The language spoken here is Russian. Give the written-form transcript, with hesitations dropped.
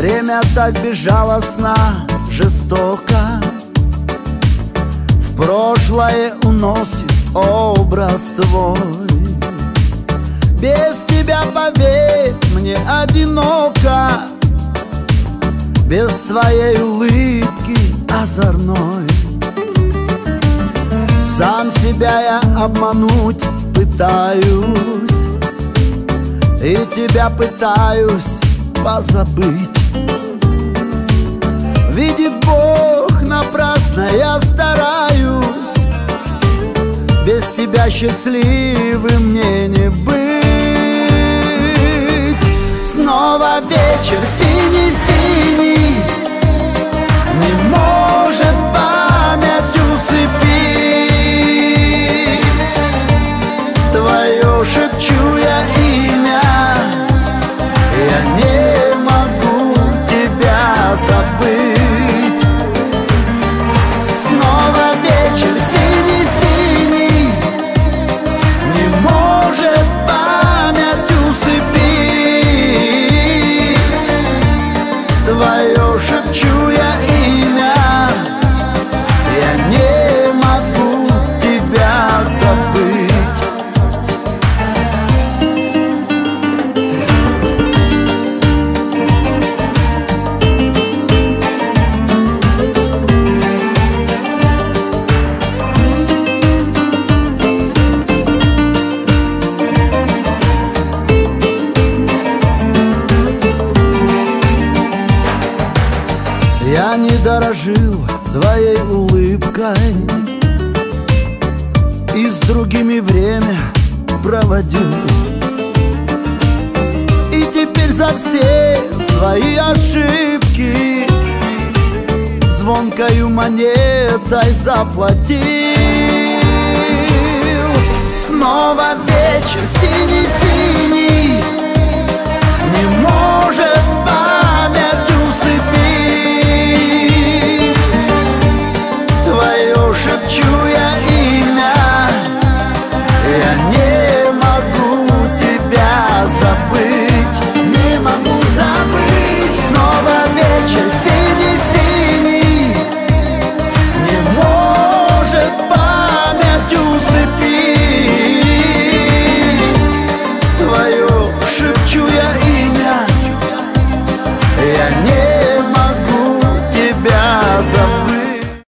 Время так безжалостно, жестоко в прошлое уносит образ твой. Без тебя, поверь, мне одиноко, без твоей улыбки озорной. Сам себя я обмануть пытаюсь, и тебя пытаюсь позабыть. Видит Бог, напрасно я стараюсь, без тебя счастливым мне не быть. Снова вечер синий-синий, не может память усыпить. Твое шепчу я имя, я не могу тебя забыть. Снова вечер синий-синий, не может память усыпить. Твое шепчу я имя, я не могу тебя забыть. Я не дорожил твоей улыбкой и с другими время проводил. И теперь за все свои ошибки звонкою монетой заплатил. Снова вечер синий-синий, не может